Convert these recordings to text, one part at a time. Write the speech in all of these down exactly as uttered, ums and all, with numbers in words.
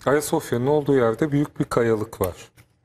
Ayasofya'nın olduğu yerde büyük bir kayalık var.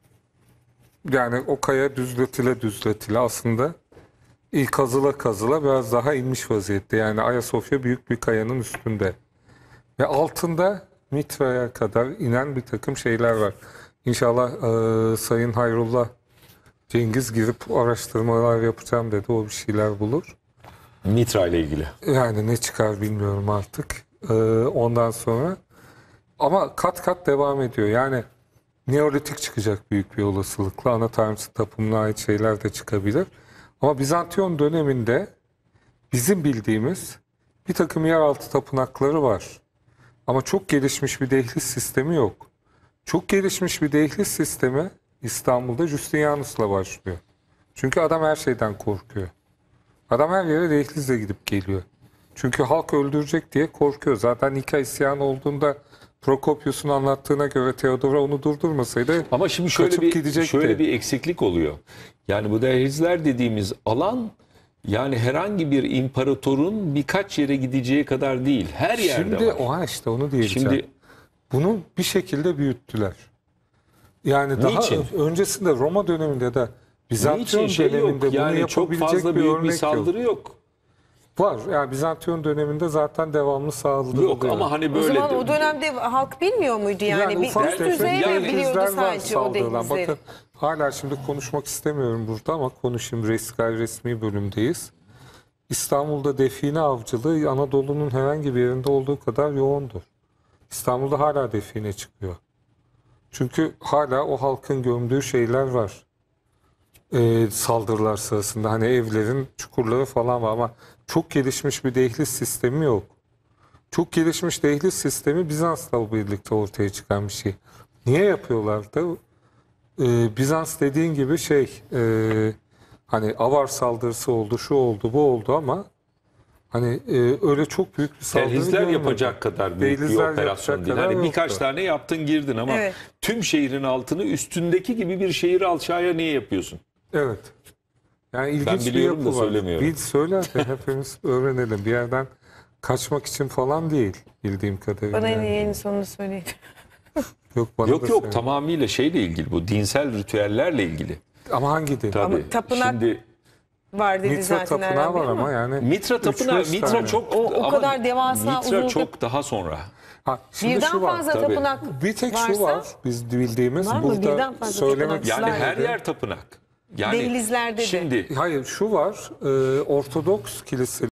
Yani o kaya düzletile düzletile aslında ilk kazıla kazıla biraz daha inmiş vaziyette. Yani Ayasofya büyük bir kayanın üstünde. Ve altında Mitra'ya kadar inen bir takım şeyler var. İnşallah e, Sayın Hayrullah Cengiz girip araştırmalar yapacağım dedi. O bir şeyler bulur. Mitra ile ilgili. Yani ne çıkar bilmiyorum artık. E, ondan sonra ama kat kat devam ediyor. Yani Neolitik çıkacak büyük bir olasılıkla. Ana tanrısı tapınına ait şeyler de çıkabilir. Ama Bizantiyon döneminde bizim bildiğimiz bir takım yeraltı tapınakları var. Ama çok gelişmiş bir dehliz sistemi yok. Çok gelişmiş bir dehliz sistemi İstanbul'da Justinianus'la başlıyor. Çünkü adam her şeyden korkuyor. Adam her yere dehlizle gidip geliyor. Çünkü halk öldürecek diye korkuyor. Zaten Nika isyanı olduğunda Prokopius'un anlattığına göre Theodora onu durdurmasaydı Ama şimdi şöyle kaçıp bir gidecekti. şöyle bir eksiklik oluyor. Yani bu dehlizler dediğimiz alan, yani herhangi bir imparatorun birkaç yere gideceği kadar değil. Her yerde Şimdi var. oha işte onu diyeceğim. Şimdi Bunu bir şekilde büyüttüler. Yani daha Niçin? ö- öncesinde Roma döneminde de Bizantiyon niçin şey döneminde yok. bunu Yani çok yapabilecek fazla bir büyük bir örnek saldırı yok. yok. Var. Yani Bizantiyon döneminde zaten devamlı saldırılıyor. Yok ama hani O böyle zaman o dönemde halk bilmiyor muydu yani? Yani bir ufak üst tefek düzey mi yani biliyordu dehlizler var sadece o saldırılan. dehlizleri? Bakın hala şimdi konuşmak istemiyorum burada ama konuşayım. Resmi, resmi bölümdeyiz. İstanbul'da define avcılığı Anadolu'nun herhangi bir yerinde olduğu kadar yoğundur. İstanbul'da hala define çıkıyor. Çünkü hala o halkın gömdüğü şeyler var. Ee, saldırılar sırasında hani evlerin çukurları falan var ama çok gelişmiş bir dehliz sistemi yok. Çok gelişmiş dehliz sistemi Bizans'la birlikte ortaya çıkan bir şey. Niye yapıyorlardı? Ee, Bizans dediğin gibi şey e, hani avar saldırısı oldu, şu oldu, bu oldu ama hani e, öyle çok büyük bir saldırı dehlizler görmedim. yapacak kadar büyük bir Dehlizler operasyon yapacak değil. kadar Hani birkaç yoktu. tane yaptın girdin ama Evet. tüm şehrin altını üstündeki gibi bir şehir aşağıya niye yapıyorsun? Evet. Yani ilginç bir biliyorum yapı da var. söylemiyorum. Bil söyler de hepimiz öğrenelim. Bir yerden kaçmak için falan değil bildiğim kadarıyla. Bana en yani. iyi en sonunu söyleyin. Yok bana Yok da yok söyle. tamamıyla şeyle ilgili, bu dinsel ritüellerle ilgili. Ama hangi din? Tabii. Ama tapınak- Şimdi Var dedi Mitra zaten tapınağı Erhan Bey var ama yani. Mitra üç tapınağı, beş Mitra tane. çok O- o ama kadar devasa, Mitra uzun- çok daha sonra. Ha, şimdi Birden şu var. fazla tabii. tapınak Bir tek varsa, şu var biz bildiğimiz. Var mı? Burada Birden fazla söylemek tapınak. Yani her isterdim. yer tapınak. Yani Dehlizlerde de. şimdi Hayır şu var. E, Ortodoks kilise